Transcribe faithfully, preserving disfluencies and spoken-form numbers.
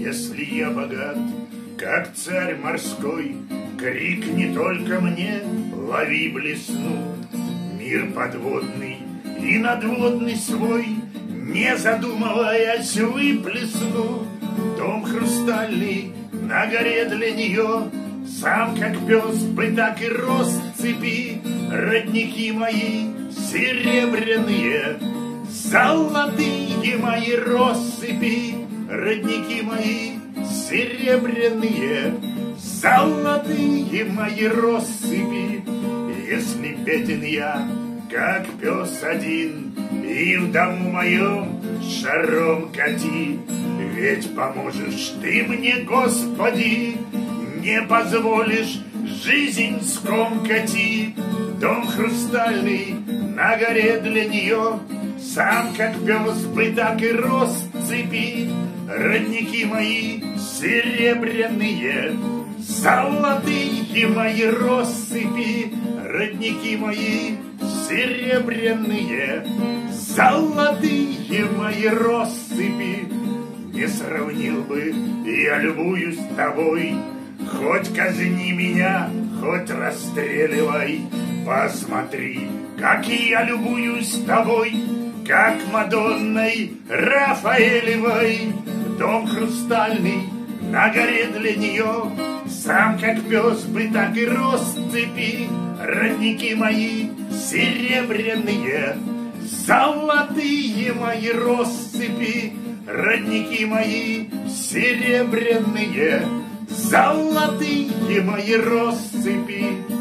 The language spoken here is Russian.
Если я богат, как царь морской, крикни только мне, лови блесну. Мир подводный и надводный свой, не задумываясь, выплесну. Дом хрустальный на горе для нее, сам как пес бы так и рос в цепи. Родники мои серебряные, золотые мои россыпи. Родники мои серебряные, золотые мои россыпи. Если беден я, как пес один, и в дому моем шаром кати, ведь поможешь ты мне, Господи, не позволишь жизнь скомкати. Дом хрустальный на горе для нее, сам как пес бы так и рос в цепи. Родники мои серебряные, золотые мои россыпи. Родники мои серебряные, золотые мои россыпи. Не сравнил бы я любуюсь тобой, хоть казни меня, хоть расстреливай. Посмотри, как я любуюсь тобой, как Мадонной Рафаэлевой. Дом хрустальный на горе для нее, сам как пес бы так и рос в цепи. Родники мои серебряные, золотые мои россыпи. Родники мои серебряные, золотые мои россыпи.